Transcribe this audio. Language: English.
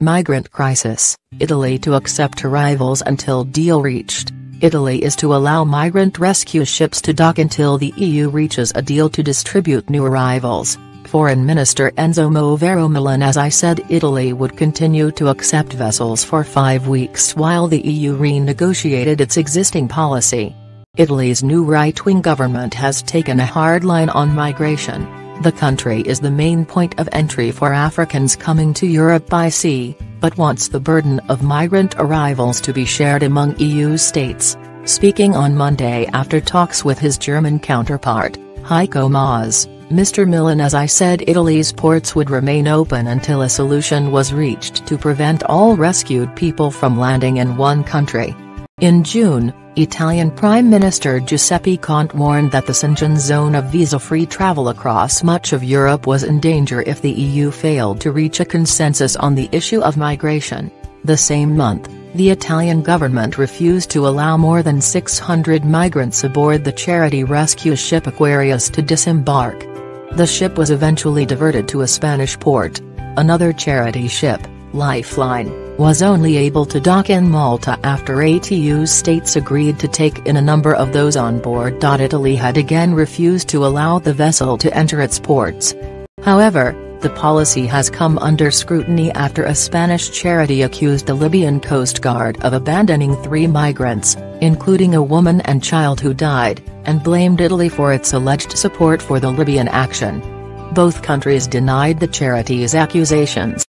Migrant crisis, Italy to accept arrivals until deal reached. Italy is to allow migrant rescue ships to dock until the EU reaches a deal to distribute new arrivals. Foreign Minister Enzo Movero Milanese said Italy would continue to accept vessels for 5 weeks while the EU renegotiated its existing policy. Italy's new right-wing government has taken a hard line on migration. The country is the main point of entry for Africans coming to Europe by sea, but wants the burden of migrant arrivals to be shared among EU states. Speaking on Monday after talks with his German counterpart, Heiko Maas, Mr. Milanese said Italy's ports would remain open until a solution was reached to prevent all rescued people from landing in one country. In June, Italian Prime Minister Giuseppe Conte warned that the Schengen zone of visa-free travel across much of Europe was in danger if the EU failed to reach a consensus on the issue of migration. The same month, the Italian government refused to allow more than 600 migrants aboard the charity rescue ship Aquarius to disembark. The ship was eventually diverted to a Spanish port. Another charity ship, Lifeline, was only able to dock in Malta after 8 EU states agreed to take in a number of those on board. Italy had again refused to allow the vessel to enter its ports. However, the policy has come under scrutiny after a Spanish charity accused the Libyan Coast Guard of abandoning 3 migrants, including a woman and child who died, and blamed Italy for its alleged support for the Libyan action. Both countries denied the charity's accusations.